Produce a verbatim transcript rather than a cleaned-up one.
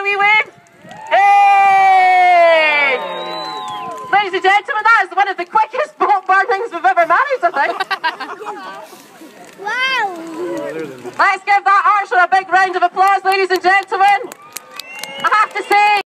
wee wave? Hey! Ladies and gentlemen, that is one of the quickest boat burnings we've ever managed, I think. Wow! Let's give that archer a big round of applause, ladies and gentlemen. I have to say,